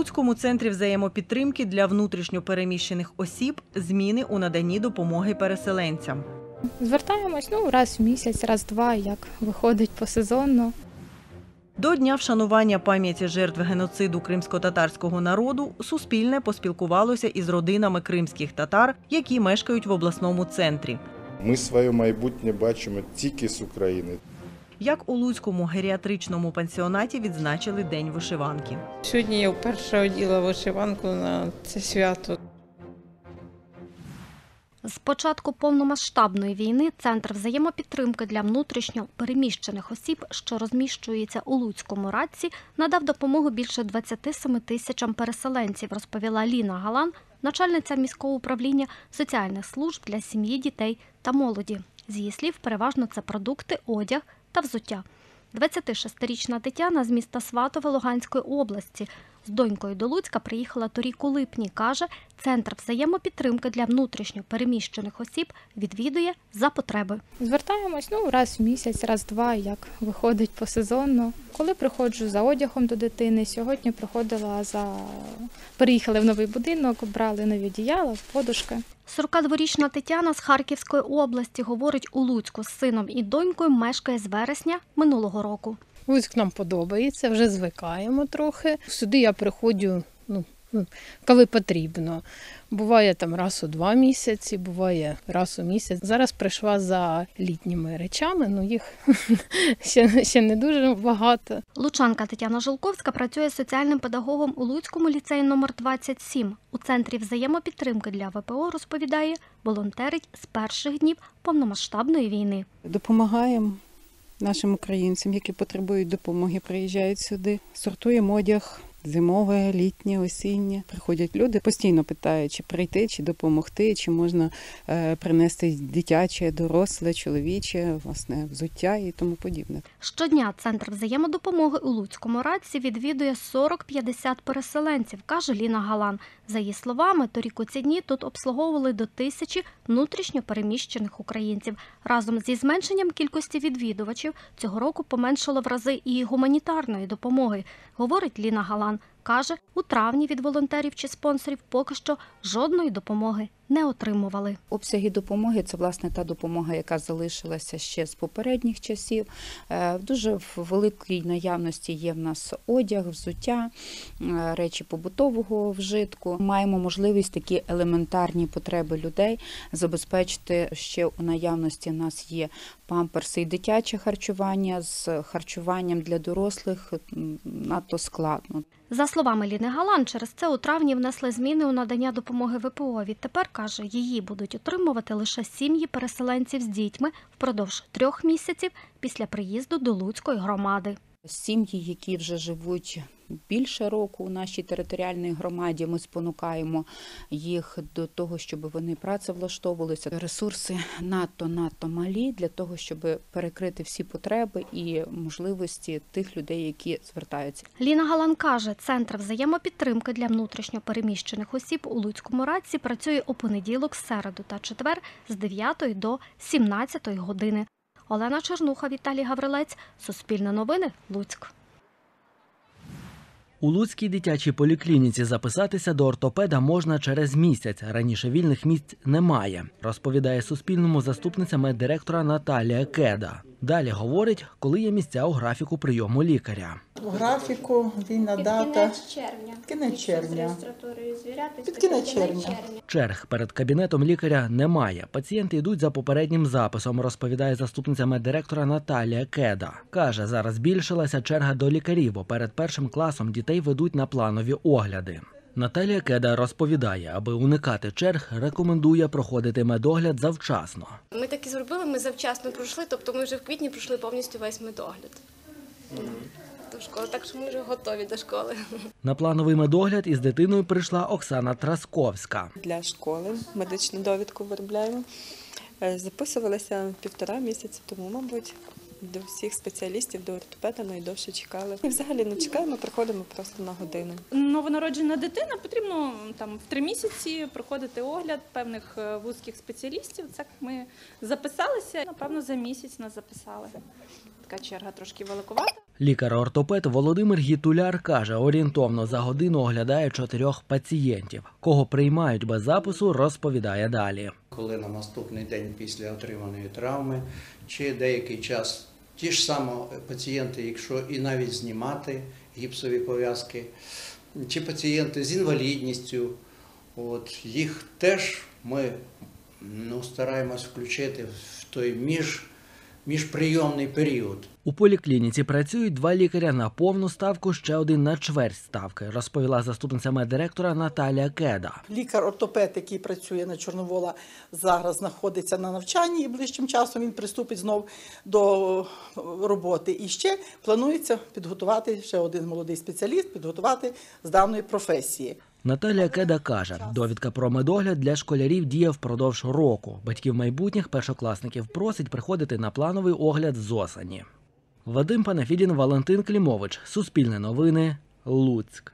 Луцькому центрі взаємопідтримки для внутрішньо переміщених осіб зміни у наданні допомоги переселенцям. Звертаємось раз в місяць, раз-два, як виходить посезонно. До Дня вшанування пам'яті жертв геноциду кримсько-татарського народу Суспільне поспілкувалося із родинами кримських татар, які мешкають в обласному центрі. Ми своє майбутнє бачимо тільки з України. Як у Луцькому геріатричному пансіонаті відзначили День вишиванки. Сьогодні я вперше одягла вишиванку на це свято. З початку повномасштабної війни Центр взаємопідтримки для внутрішньо переміщених осіб, що розміщується у Луцькому Радці, надав допомогу більше 27 тисячам переселенців, розповіла Ліна Галан, начальниця міського управління соціальних служб для сім'ї, дітей та молоді. З її слів, переважно це продукти, одяг та взуття. 26-річна Тетяна з міста Сватове Луганської області з донькою до Луцька приїхала торік у липні. Каже, Центр взаємопідтримки для внутрішньо переміщених осіб відвідує за потреби. Звертаємось раз в місяць, раз-два, як виходить посезонно. Коли приходжу за одягом до дитини, сьогодні переїхали в новий будинок, брали нові одіяла, подушки. 42-річна Тетяна з Харківської області, говорить, у Луцьку з сином і донькою мешкає з вересня минулого року. Луцьк нам подобається, вже звикаємо трохи. Сюди я приходжу, коли потрібно. Буває там раз у 2 місяці, буває раз у місяць. Зараз прийшла за літніми речами, їх ще не дуже багато. Лучанка Тетяна Жилковська працює соціальним педагогом у Луцькому ліцеї номер 27. У Центрі взаємопідтримки для ВПО, розповідає, волонтерить з перших днів повномасштабної війни. Допомагаємо нашим українцям, які потребують допомоги, приїжджають сюди, сортуємо одяг. Зимове, літнє, осіннє. Приходять люди, постійно питають, чи прийти, чи допомогти, чи можна принести дитяче, доросле, чоловіче, власне, взуття і тому подібне. Щодня Центр взаємодопомоги у Луцькому Радці відвідує 40-50 переселенців, каже Ліна Галан. За її словами, торік у ці дні тут обслуговували до 1000 внутрішньо переміщених українців. Разом зі зменшенням кількості відвідувачів цього року поменшало в рази і гуманітарної допомоги, говорить Ліна Галан. Каже, у травні від волонтерів чи спонсорів поки що жодної допомоги не отримували. Обсяги допомоги – це, власне, та допомога, яка залишилася ще з попередніх часів. Дуже в великій наявності є в нас одяг, взуття, речі побутового вжитку. Маємо можливість такі елементарні потреби людей забезпечити. Ще у наявності в нас є памперси і дитяче харчування. З харчуванням для дорослих надто складно. За словами Ліни Галан, через це у травні внесли зміни у надання допомоги ВПО. Відтепер, каже, її будуть отримувати лише сім'ї переселенців з дітьми впродовж 3 місяців після приїзду до Луцької громади. Сім'ї, які вже живуть більше року у нашій територіальній громаді, ми спонукаємо їх до того, щоб вони працевлаштовувалися. Ресурси надто малі для того, щоб перекрити всі потреби і можливості тих людей, які звертаються. Ліна Галан каже, Центр взаємопідтримки для внутрішньо переміщених осіб у Луцькому Радці працює у понеділок, середу та четвер з 9 до 17 години. Олена Чернуха, Віталій Гаврилець, Суспільне новини, Луцьк. У Луцькій дитячій поліклініці записатися до ортопеда можна через місяць. Раніше вільних місць немає, розповідає Суспільному заступниця меддиректора Наталія Кеда. Далі говорить, коли є місця у графіку прийому лікаря. У графіку вільна дата. Кінець червня. Під кінець червня. Черг перед кабінетом лікаря немає. Пацієнти йдуть за попереднім записом, розповідає заступниця меддиректора Наталія Кеда. Каже, зараз збільшилася черга до лікарів, бо перед 1 класом дітей ведуть на планові огляди. Наталія Кеда розповідає, аби уникати черг, рекомендує проходити медогляд завчасно. Ми так і зробили, ми завчасно пройшли, тобто ми вже в квітні пройшли повністю весь медогляд до школи, так що ми вже готові до школи. На плановий медогляд із дитиною прийшла Оксана Трасковська. Для школи медичну довідку виробляємо. Записувалися 1,5 місяця тому, мабуть. До всіх спеціалістів, до ортопеда найдовше чекали. І взагалі не чекаємо, приходимо просто на годину. Новонароджена дитина, потрібно в 3 місяці проходити огляд певних вузьких спеціалістів. Так ми записалися, напевно, за місяць нас записали. Така черга трошки великовата. Лікар-ортопед Володимир Гітуляр каже, орієнтовно за годину оглядає 4 пацієнтів. Кого приймають без запису, розповідає далі. Коли на наступний день після отриманої травми, чи деякий час ті ж самі пацієнти, якщо і навіть знімати гіпсові пов'язки, чи пацієнти з інвалідністю, їх теж ми стараємось включити в той міжприйомний період. У поліклініці працюють 2 лікаря на повну ставку, ще один на чверть ставки, розповіла заступниця меддиректора Наталія Кеда. Лікар-ортопед, який працює на Чорновола, зараз знаходиться на навчанні і ближчим часом він приступить знов до роботи. І ще планується підготувати ще один молодий спеціаліст, підготувати з даної професії. Наталія Кеда каже, довідка про медогляд для школярів діє впродовж року. Батьків майбутніх першокласників просить приходити на плановий огляд з осені. Вадим Панафідін, Валентин Клімович. Суспільне новини. Луцьк.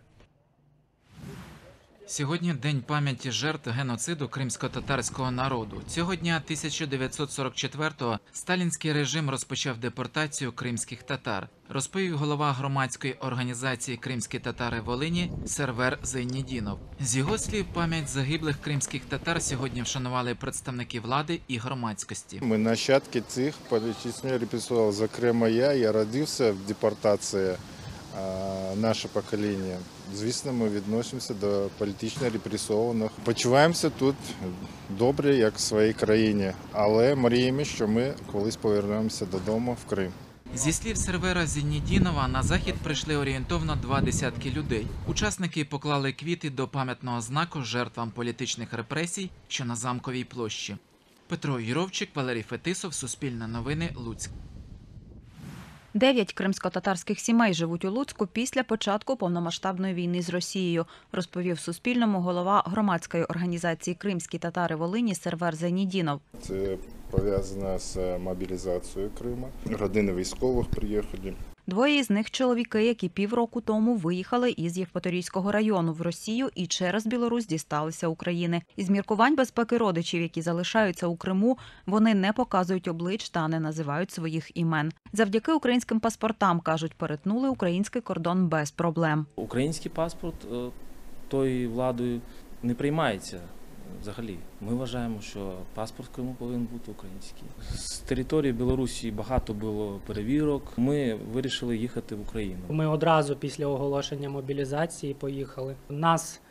Сьогодні День пам'яті жертв геноциду кримсько-татарського народу. Цього дня 1944-го сталінський режим розпочав депортацію кримських татар, розповів голова громадської організації «Кримські татари Волині» Сервер Зайнідінов. З його слів, пам'ять загиблих кримських татар сьогодні вшанували представники влади і громадськості. Ми нащадки цих політичних репресій. Зокрема, я родився в депортації. Наше покоління. Звісно, ми відносимося до політично репресованих. Почуваємося тут добре, як в своїй країні, але мріємо, що ми колись повернемося додому в Крим. Зі слів Сервера Зайнідінова, на захід прийшли орієнтовно 20 людей. Учасники поклали квіти до пам'ятного знаку жертвам політичних репресій, що на Замковій площі. Петро Юровчик, Валерій Фетисов, Суспільне новини, Луцьк. 9 кримсько-татарських сімей живуть у Луцьку після початку повномасштабної війни з Росією, розповів Суспільному голова громадської організації «Кримські татари Волині» Сервер Зайнідінов. Це пов'язано з мобілізацією Криму. Родини військових приїхали. 2 із них – чоловіки, які півроку тому виїхали із Євпаторійського району в Росію і через Білорусь дісталися України. Із міркувань безпеки родичів, які залишаються у Криму, вони не показують облич та не називають своїх імен. Завдяки українським паспортам, кажуть, перетнули український кордон без проблем. Український паспорт тою владою не приймається. Взагалі, ми вважаємо, що паспорт в Криму повинен бути український. З території Білорусі багато було перевірок. Ми вирішили їхати в Україну. Ми одразу після оголошення мобілізації поїхали. Нас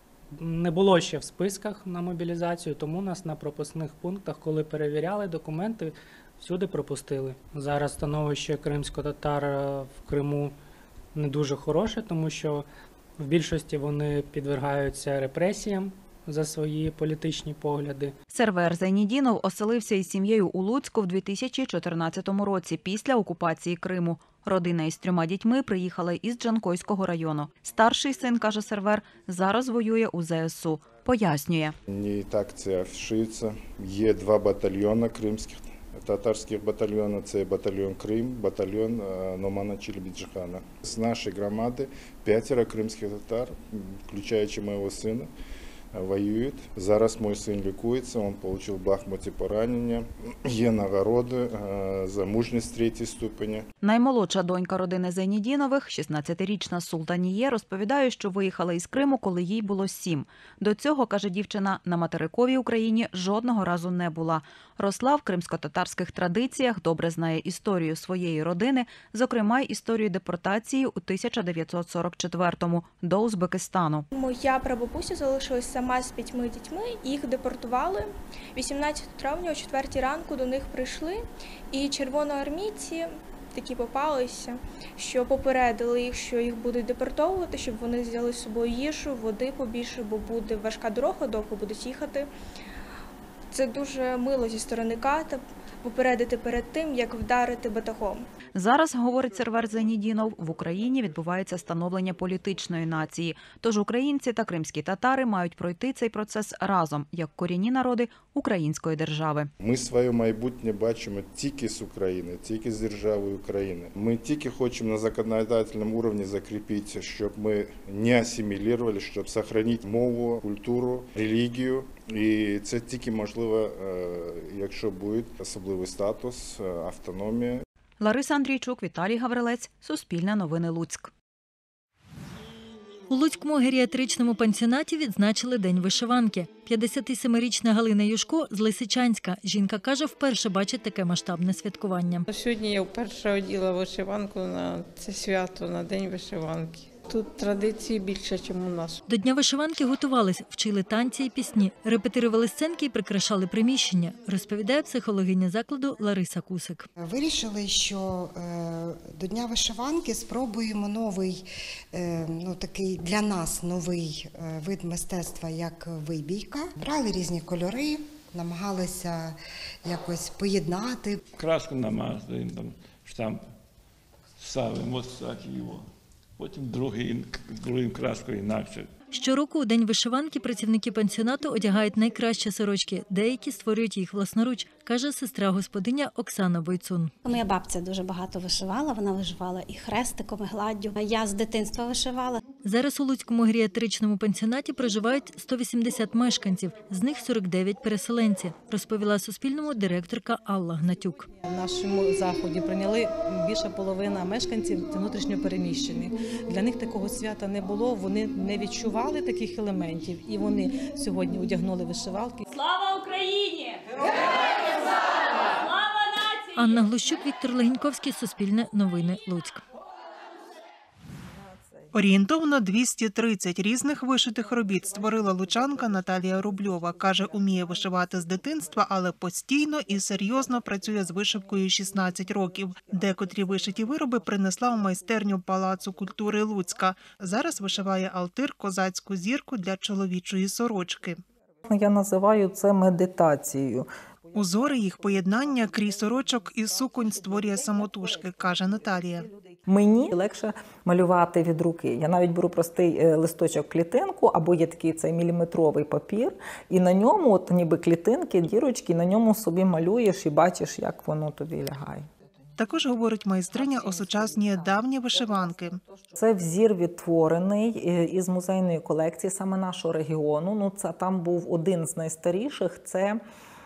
не було ще в списках на мобілізацію, тому нас на пропускних пунктах, коли перевіряли документи, всюди пропустили. Зараз становище кримсько-татар в Криму не дуже хороше, тому що в більшості вони підвергаються репресіям за свої політичні погляди. Сервер Зайнідінов оселився із сім'єю у Луцьку в 2014 році після окупації Криму. Родина із 3 дітьми приїхала із Джанкойського району. Старший син, каже Сервер, зараз воює у ЗСУ. Пояснює. Не так це афішується. Є 2 батальйони кримських татарських батальйони. Це батальйон Крим, батальйон Номана Челебіджихана. З нашої громади 5 кримських татар, включаючи мого сина, воюють. Зараз мій син лікується, він отримав в Бахмуті поранення. Є нагороди за мужність 3 ступеня. Наймолодша донька родини Зайнідінових, 16-річна Султаніє, розповідає, що виїхала із Криму, коли їй було 7. До цього, каже дівчина, на материковій Україні жодного разу не була. Росла в кримсько-татарських традиціях, добре знає історію своєї родини, зокрема й історію депортації у 1944-му до Узбекистану. Моя прабабуся залишилась сама з 5 дітьми, їх депортували. 18 травня о 4 ранку до них прийшли, і червоноармійці такі попалися, що попередили їх, що їх будуть депортовувати, щоб вони взяли з собою їжу, води побільше, бо буде важка дорога, довго будуть їхати. Це дуже мило зі сторони ката попередити перед тим, як вдарити батогом. Зараз, говорить Сервер Зайнідінов, в Україні відбувається становлення політичної нації. Тож українці та кримські татари мають пройти цей процес разом, як корінні народи української держави. Ми своє майбутнє бачимо тільки з України, тільки з державою України. Ми тільки хочемо на законодательному рівні закріпити, щоб ми не асимілювали, щоб зберігати мову, культуру, релігію. І це тільки можливо, якщо буде особливий статус, автономія. Лариса Андрійчук, Віталій Гаврилець, Суспільне новини Луцьк. У Луцькому геріатричному пансіонаті відзначили День вишиванки. 57-річна Галина Юшко з Лисичанська. Жінка каже, вперше бачить таке масштабне святкування. Сьогодні я вперше оділа вишиванку на це свято, на День вишиванки. Тут традиції більше, ніж у нас. До Дня вишиванки готувались, вчили танці і пісні, репетирували сценки і прикрашали приміщення, розповідає психологиня закладу Лариса Кусик. Вирішили, що до Дня вишиванки спробуємо новий, такий для нас новий вид мистецтва, як вибійка. Брали різні кольори, намагалися якось поєднати. Краску намазуємо, там штамп ставимо, ось так його. Потім другим краскою інакше. Щороку у День вишиванки працівники пансіонату одягають найкращі сорочки. Деякі створюють їх власноруч, каже сестра-господиня Оксана Бойцун. Моя бабця дуже багато вишивала, вона вишивала і хрестиком, і гладдю. Я з дитинства вишивала. Зараз у Луцькому геріатричному пансіонаті проживають 180 мешканців, з них 49 переселенці, розповіла Суспільному директорка Алла Гнатюк. В нашому заході прийняли більше половина мешканців внутрішньо переміщені. Для них такого свята не було, вони не відчували таких елементів і вони сьогодні одягнули вишивалки. Слава Україні! Героям слава! Слава нації! Анна Глущук, Віктор Легеньковський, Суспільне новини Луцьк. Орієнтовно 230 різних вишитих робіт створила лучанка Наталія Рубльова. Каже, уміє вишивати з дитинства, але постійно і серйозно працює з вишивкою 16 років. Декотрі вишиті вироби принесла у майстерню Палацу культури Луцька. Зараз вишиває алтир козацьку зірку для чоловічої сорочки. Я називаю це медитацією. Узори їх поєднання крій сорочок і суконь створює самотужки, каже Наталія. Мені легше малювати від руки. Я навіть беру простий листочок клітинку, або є такий цей міліметровий папір, і на ньому, от ніби клітинки, дірочки, на ньому собі малюєш і бачиш, як воно тобі лягає. Також, говорить майстриня, осучаснює давні вишиванки. Це взір відтворений із музейної колекції саме нашого регіону. Це там був один з найстаріших, це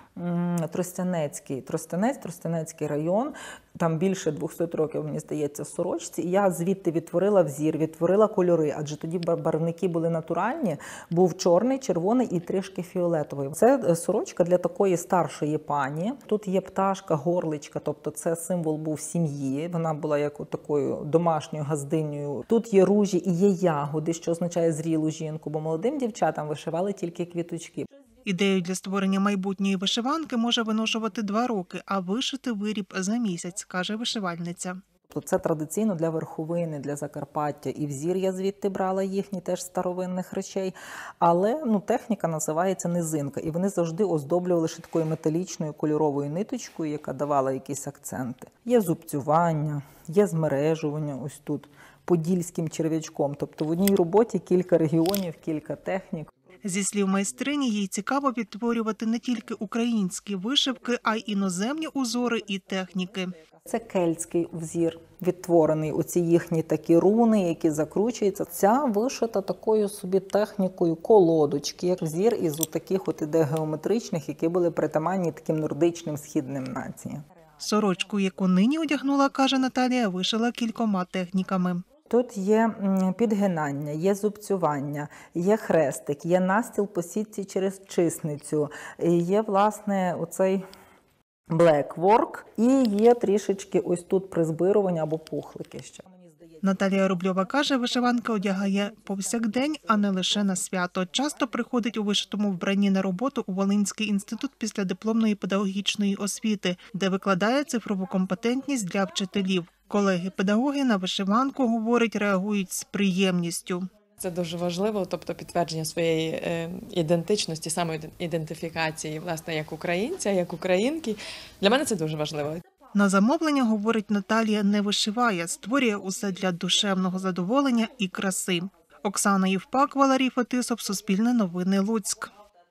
Тростянецький район, там більше 200 років, мені здається, сорочці. І я звідти відтворила взір, відтворила кольори, адже тоді барвники були натуральні, був чорний, червоний і трішки фіолетовий. Це сорочка для такої старшої пані. Тут є пташка, горличка, тобто це символ був сім'ї, вона була як такою домашньою газдинею. Тут є ружі і є ягоди, що означає зрілу жінку, бо молодим дівчатам вишивали тільки квіточки. Ідею для створення майбутньої вишиванки може виношувати 2 роки, а вишити виріб за місяць, каже вишивальниця. Це традиційно для верховини, для Закарпаття. І взір я звідти брала їхні теж старовинних речей. Але техніка називається низинка. І вони завжди оздоблювали ще такою металічною кольоровою ниточкою, яка давала якісь акценти. Є зубцювання, є змережування ось тут, подільським черв'ячком. Тобто в одній роботі кілька регіонів, кілька технік. Зі слів майстрині, їй цікаво відтворювати не тільки українські вишивки, а й іноземні узори і техніки. Це кельтський взір, відтворений, оці їхні такі руни, які закручуються. Ця вишита такою собі технікою колодочки, як взір із таких іде геометричних, які були притаманні таким нордичним східним націям. Сорочку, яку нині одягнула, каже Наталія, вишила кількома техніками. Тут є підгинання, є зубцювання, є хрестик, є настіл по сітці через чисницю, є, власне, оцей блекворк і є трішечки ось тут призбирування або пухлики ще. Наталія Рубльова каже, вишиванка одягає повсякдень, а не лише на свято. Часто приходить у вишитому вбранні на роботу у Волинський інститут післядипломної педагогічної освіти, де викладає цифрову компетентність для вчителів. Колеги-педагоги на вишиванку, говорить, реагують з приємністю. Це дуже важливо, тобто підтвердження своєї ідентичності, самоідентифікації, власне, як українця, як українки. Для мене це дуже важливо. На замовлення, говорить Наталія, не вишиває, створює усе для душевного задоволення і краси. Оксана Євпак, Валерій Фетисов, Суспільне новини Луцьк.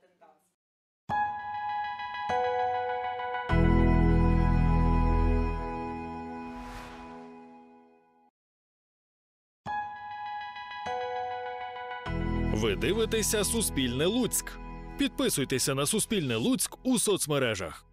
Ви дивитеся Суспільне Луцьк. Підписуйтеся на Суспільне Луцьк у соцмережах.